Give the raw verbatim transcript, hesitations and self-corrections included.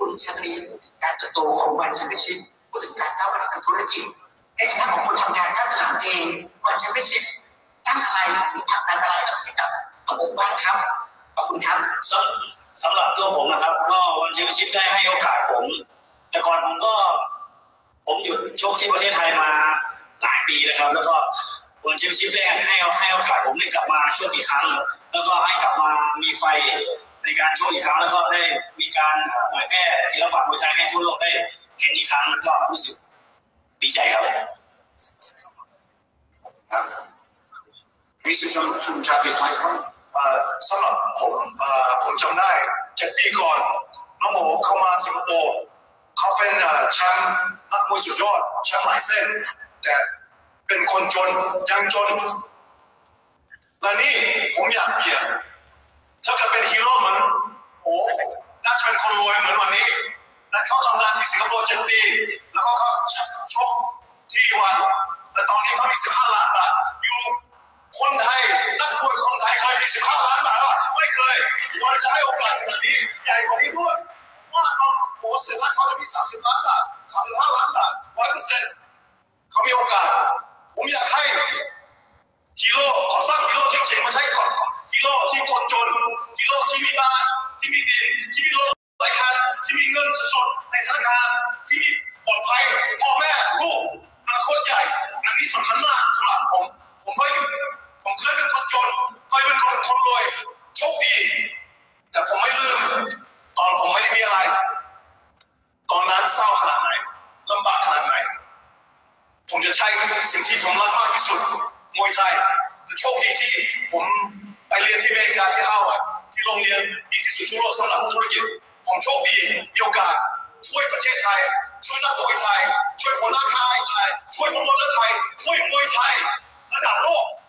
คุณชาตรีการเติบโตของวันแชมเปี้ยนชิพพูดถึงการก้าวไปทางธุรกิจในฐานะของคนทำงานข้างสนามเองวันแชมเปี้ยนชิพสร้างอะไรหรือผลักดันอะไรให้กับระบบบ้านครับขอบคุณครับสำหรับตัวผมนะครับก็วันแชมเปี้ยนชิพได้ให้โอกาสผมแต่ก่อนผมก็ผมหยุดชกที่ประเทศไทยมาหลายปีนะครับแล้วก็วันแชมเปี้ยนชิพได้ให้ให้โอกาสผมได้กลับมาชกอีกครั้งแล้วก็ให้กลับมามีไฟในการชกอีกครั้งแล้วก็ได้มีการเผยแพร่ศิลปะมวยไทยให้ทั่วโลกได้เห็นอีกครั้งก็รู้สึกดีใจครับครับวิสุทธิ์ชุมชาติไทยครับสำหรับผมผมจำได้เจ็ดปีก่อนน้องโมเข้ามาสิงคโปร์เขาเป็นแชมป์นักมวยสุดยอดแชมป์หลายเส้นแต่เป็นคนจนยังจนและนี่ผมอยากเปลี่ยนถ้าเกิดเป็นฮีโร่เหมือนโอ้น่าจะเป็นคนรวยเหมือนวันนี้และเขาทำงานที่สิงคโปร์เจ็ดปีแล้วก็เขาชกที่วันและตอนนี้เขามีสิบห้าล้านบาทอยู่คนไทยนักมวยคนไทยเคยมีสิบห้าล้านบาทว่าไม่เคยวันจะให้โอกาสขนาดนี้ใหญ่กว่านี้ด้วยว่าเขาโอ้เสร็จแล้วเขาจะมีสามสิบล้านบาทสามสิบห้าล้านบาทร้อยเปอร์เซ็นต์เขามีโอกาสผมอยากให้ฮีโร่ขอสร้างฮีโร่จริงๆมาใช้ก่อนฮีโร่ที่คนจนฮีโร่ที่มีบ้านที่มีดินที่มีรถหลายคันที่มีเงินสดในธนาคารที่มีปลอดภัยพ่อแม่ลูกอนาคตใหญ่อันนี้สำคัญมากสำหรับผมผมเคยผมเคยเป็นคนจนเคยเป็นคนคนรวยโชคดีแต่ผมไม่ลืมตอนผมไม่ได้มีอะไรตอนนั้นเศร้าขนาดไหนลำบากขนาดไหนผมจะใช้สิ่งที่ผมรักมากที่สุดมวยไทยโชคดีที่ผมไปเรียนที่อเมริกาที่ฮาร์วาร์ดที่โรงเรียนดีที่สุดทั่วโลกสำหรับธุรกิจผมโชคดีมีโอกาสช่วยประเทศไทยช่วยนักมวยไทยช่วยคนรักไทยช่วยคนมวยไทยช่วยมวยไทยระดับโลก